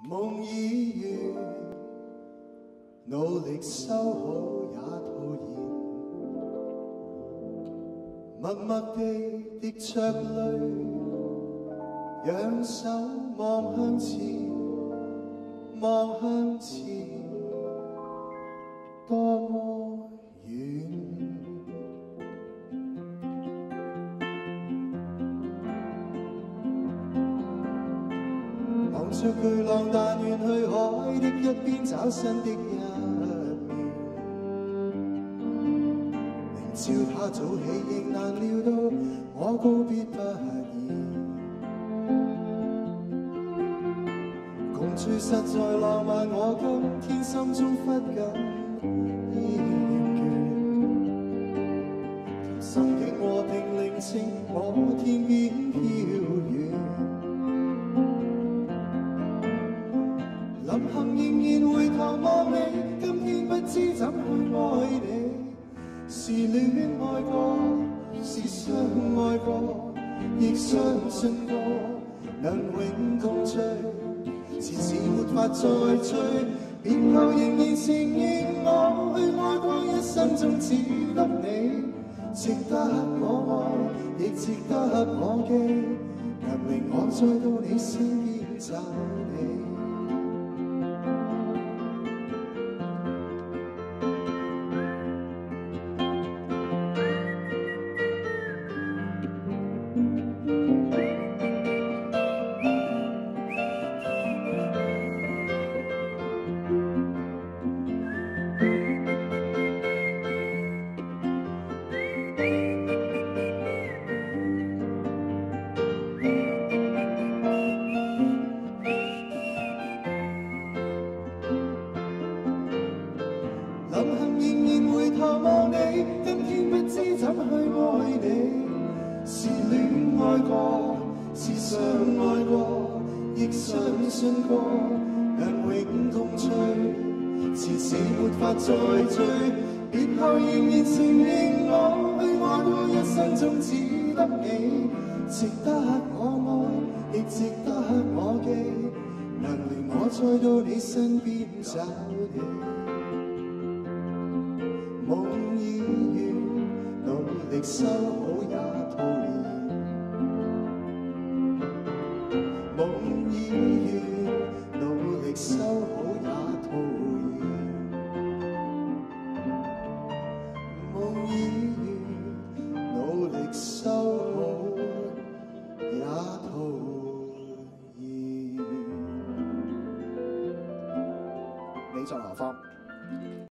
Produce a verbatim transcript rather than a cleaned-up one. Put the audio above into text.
夢已完，努力修好也徒然，默默地滴着淚，仰首望向前，望向前，多麼遠。 望着巨浪，但願去海的一邊找新的一面。明朝他早起，亦難料到我告別不易。共聚實在浪漫，我今天心中忽感厭倦。心境和平寧靜，我天邊飄遠。 臨行仍然回頭望你，今天不知怎去愛你。是戀愛過，是相愛過，亦相信過能永共聚。前事沒法再追，別後仍然承認我去愛過，一生中只得你，值得我愛，亦值得我記，能令我再到你身邊找你。 臨行仍然回頭望你，今天不知怎去愛你。是戀愛過，是相愛過，亦相信過能永共聚。前事沒法再追，別後仍然承認我去愛過，一生中只得你，值得我愛，亦值得我記，能令我再到你身邊找你。 夢已完，努力修好也徒然。夢已完，努力修好也徒然。夢已完，努力修好也徒然。你在何方？